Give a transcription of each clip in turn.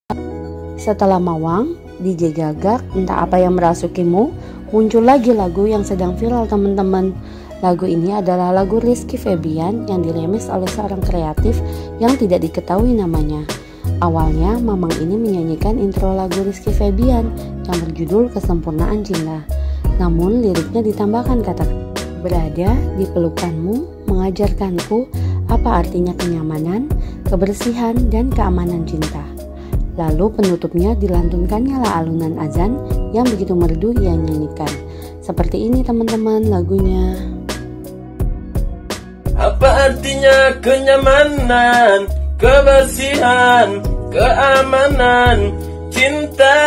Setelah Mawang, DJ Gagak, entah apa yang merasukimu, muncul lagi lagu yang sedang viral teman-teman. Lagu ini adalah lagu Rizky Febian yang diremix oleh seorang kreatif yang tidak diketahui namanya. Awalnya Mamang ini menyanyikan intro lagu Rizky Febian yang berjudul Kesempurnaan Cinta. Namun liriknya ditambahkan kata, berada di pelukanmu, mengajarkanku apa artinya kenyamanan, kebersihan, dan keamanan cinta. Lalu penutupnya dilantunkannya lah alunan azan yang begitu merdu ia nyanyikan. Seperti ini teman-teman lagunya. Apa artinya kenyamanan, kebersihan, keamanan, cinta,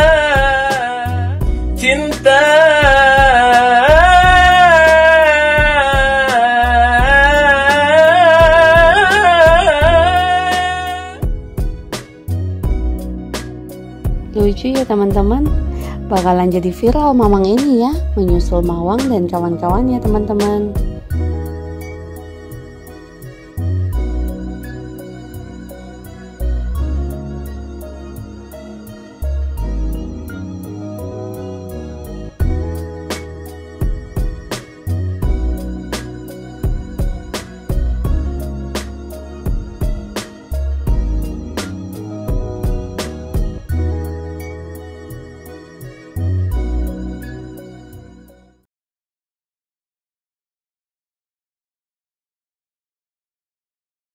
cinta. Lucu ya teman-teman, bakalan jadi viral Mamang ini ya, menyusul Mawang dan kawan-kawannya teman-teman.